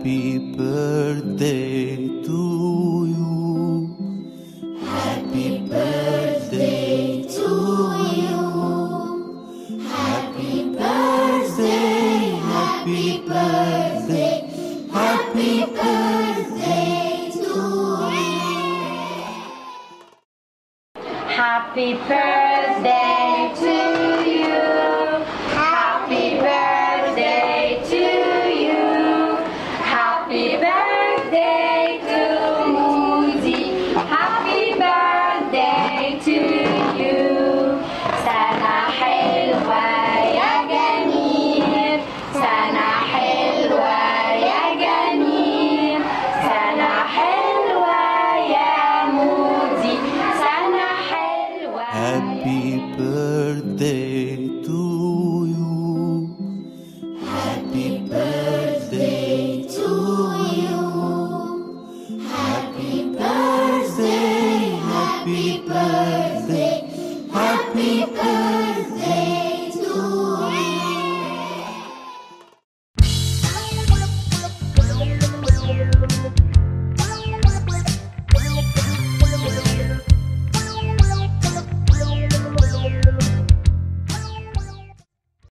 Happy birthday to you. Happy birthday to you. Happy birthday, happy birthday, happy birthday to you. Happy birthday to you. Happy birthday to you. Happy birthday to Moody. Happy birthday to you. سنة حلوة يا جميل. سنة حلوة يا جميل. سنة حلوة يا مودي. سنة حلوة. Happy birthday